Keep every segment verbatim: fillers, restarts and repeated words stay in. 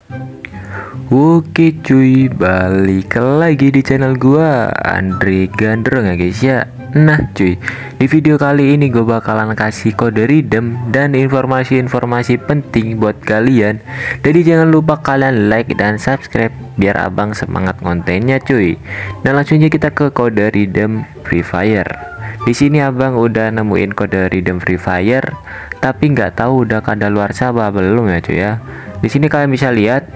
Oke cuy, balik lagi di channel gua Andre Gandrong ya guys ya. Nah cuy, di video kali ini gue bakalan kasih kode redeem dan informasi-informasi penting buat kalian. Jadi jangan lupa kalian like dan subscribe biar abang semangat kontennya cuy. Nah langsung aja kita ke kode redeem Free Fire. Di sini abang udah nemuin kode redeem Free Fire, tapi nggak tahu udah kadaluarsa apa belum ya cuy ya. Di sini kalian bisa lihat.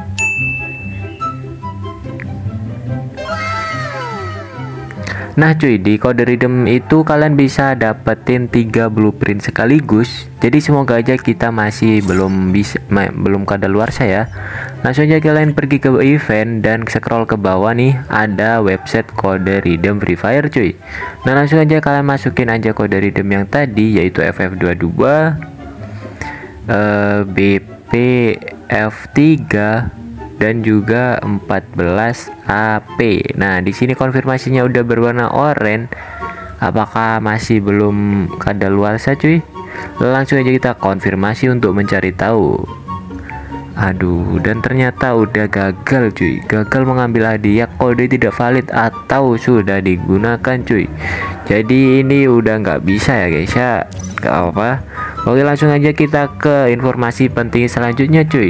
Nah cuy, di kode redeem itu kalian bisa dapetin tiga blueprint sekaligus. Jadi semoga aja kita masih belum bisa belum kadaluarsa ya. Langsung aja kalian pergi ke event dan scroll ke bawah nih, ada website kode redeem Free Fire cuy. Nah langsung aja kalian masukin aja kode redeem yang tadi, yaitu F F dua puluh dua uh, B P F tiga dan juga empat belas A P. Nah, di sini konfirmasinya udah berwarna oranye. Apakah masih belum kadaluarsa cuy? Langsung aja kita konfirmasi untuk mencari tahu. Aduh, dan ternyata udah gagal cuy. Gagal mengambil hadiah, kode tidak valid atau sudah digunakan cuy. Jadi ini udah nggak bisa ya guys ya. Gak apa-apa. Oke, langsung aja kita ke informasi penting selanjutnya cuy.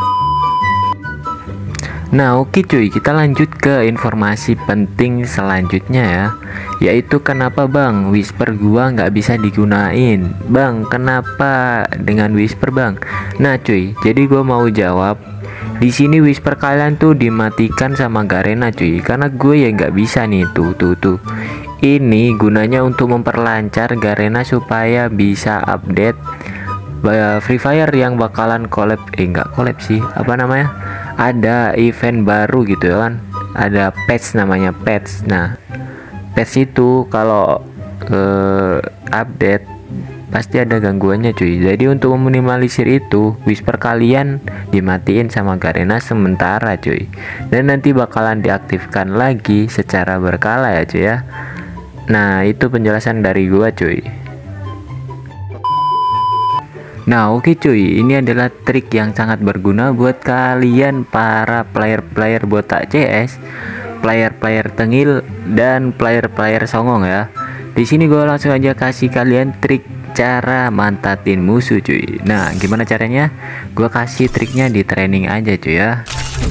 Nah oke cuy, kita lanjut ke informasi penting selanjutnya ya, yaitu kenapa bang whisper gua nggak bisa digunain. Bang, kenapa dengan whisper bang? Nah cuy, jadi gua mau jawab. Di sini whisper kalian tuh dimatikan sama Garena cuy, karena gue ya nggak bisa nih. Tuh tuh tuh, ini gunanya untuk memperlancar Garena supaya bisa update Free Fire yang bakalan collab. Eh nggak collab sih, apa namanya, ada event baru gitu ya kan, ada patch namanya patch. Nah patch itu kalau uh, update pasti ada gangguannya cuy. Jadi untuk meminimalisir itu, whisper kalian dimatiin sama Garena sementara cuy, dan nanti bakalan diaktifkan lagi secara berkala ya cuy ya. Nah itu penjelasan dari gua cuy. Nah oke okay cuy, ini adalah trik yang sangat berguna buat kalian para player-player botak C S, player-player tengil, dan player-player songong ya. Di sini gue langsung aja kasih kalian trik cara mantatin musuh cuy. Nah gimana caranya? Gue kasih triknya di training aja cuy ya.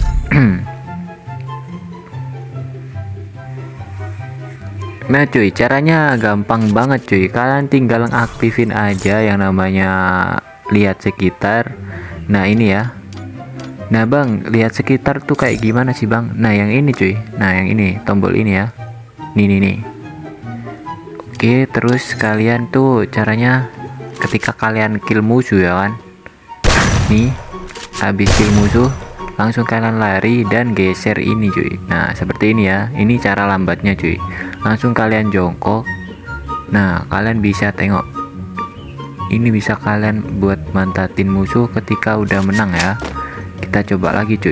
Nah cuy, caranya gampang banget cuy. Kalian tinggal aktifin aja yang namanya lihat sekitar. Nah ini ya. Nah bang, lihat sekitar tuh kayak gimana sih bang? Nah yang ini cuy. Nah yang ini, tombol ini ya. Nih nih nih. Oke, terus kalian tuh caranya ketika kalian kill musuh ya kan. Nih, habis kill musuh langsung kalian lari dan geser ini cuy. Nah seperti ini ya. Ini cara lambatnya cuy. Langsung kalian jongkok. Nah kalian bisa tengok, ini bisa kalian buat mantatin musuh ketika udah menang ya. Kita coba lagi cuy.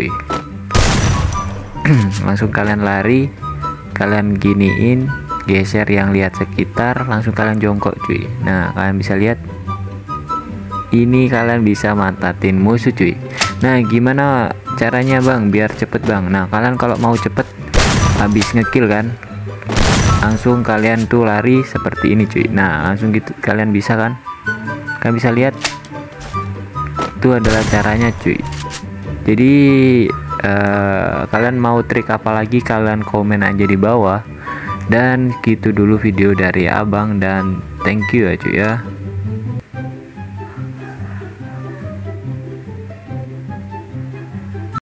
Langsung kalian lari, kalian giniin, geser yang lihat sekitar, langsung kalian jongkok cuy. Nah kalian bisa lihat, ini kalian bisa mantatin musuh cuy. Nah gimana caranya bang biar cepet bang? Nah kalian kalau mau cepet habis ngekill kan, langsung kalian tuh lari seperti ini cuy. Nah langsung gitu kalian bisa kan, kalian bisa lihat itu adalah caranya cuy. Jadi uh, kalian mau trik apa lagi, kalian komen aja di bawah. Dan gitu dulu video dari abang, dan thank you ya cuy ya.